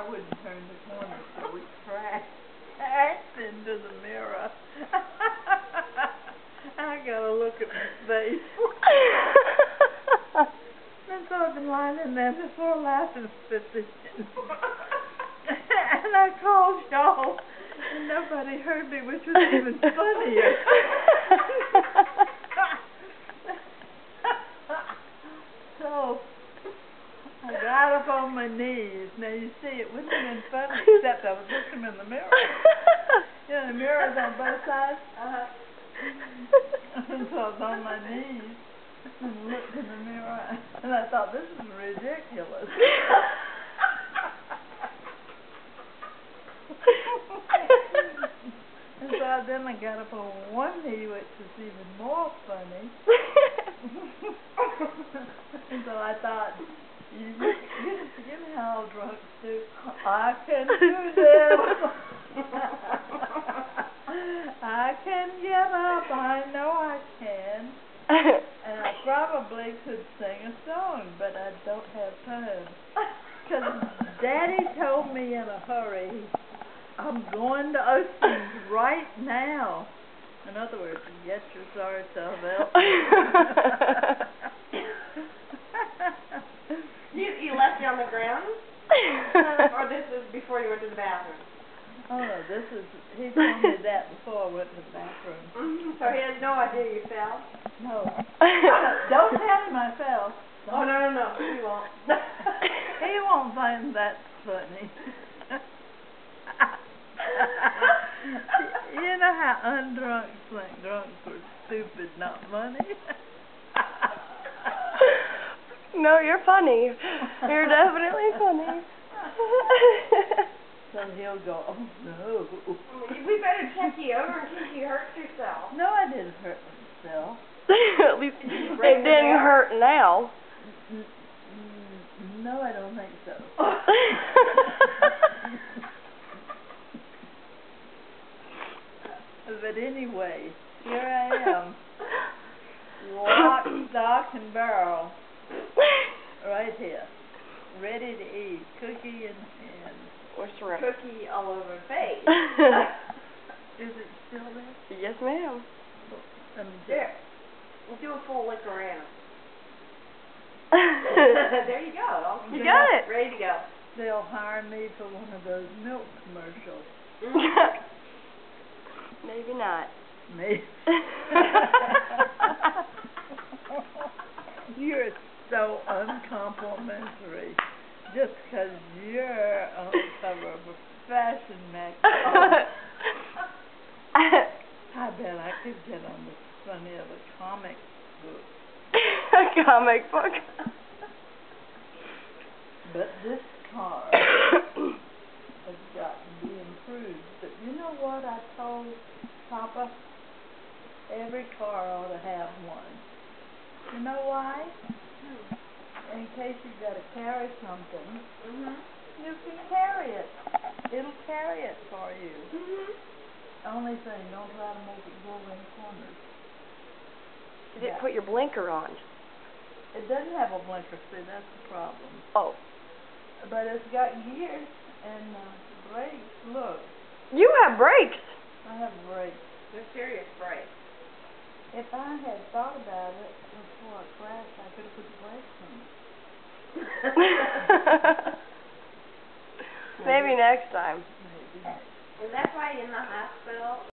wouldn't turn the corner, so we crashed into the mirror. I gotta look at my face. And so I've been lying in there before laughing position. And I called y'all, and nobody heard me, which was even funnier. So I got up on my knees. Now you see, it wouldn't have been funny except I was looking in the mirror. You know, the mirror's on both sides. And so I was on my knees and looked in the mirror, and I thought, this is ridiculous. And so then I got up on one knee, which was even more funny. And so I thought, you know how drunks do. I can do this. I can get up. I know I can. And I probably could sing a song, but I don't have time. Because Daddy told me in a hurry, I'm going to Oceans right now. In other words, get your sorry self out. You left it on the ground? Or this was before you went to the bathroom? Oh no, he told me that before I went to the bathroom. So he has no idea you fell? No. Don't tell him I fell. Oh, no, he won't. He won't find that funny. You know how undrunks think drunks are stupid, not funny? No, you're funny. You're definitely funny. So he'll go, oh no. We better check you over in case you hurt yourself. No, I didn't hurt myself. At least it didn't hurt now. No, I don't think so. But anyway, here I am. Lock, stock, and barrel. Right here. Ready to eat. Cookie in hand. Cookie all over the face. Is it still there? Yes, ma'am. There. We'll do a full lick around. There you go. You got it. Ready to go. They'll hire me for one of those milk commercials. Maybe not. Maybe. You're so uncomplimentary. Just because you're on the cover of a fashion magazine. I bet I could get on the front of a comic book. A comic book. But this car has got to be improved. But you know what I told Papa? Every car ought to have one. You know why? In case you've got to carry something, you can carry it. It'll carry it for you. Only thing, don't try to make it go in corners. You didn't put your blinker on. It doesn't have a blinker, see, that's the problem. Oh. But it's got gears and brakes, look. You have brakes. I have brakes. They're serious brakes. If I had thought about it before I crashed, I could have put the brakes on. Maybe next time. Maybe. And that's why in the hospital,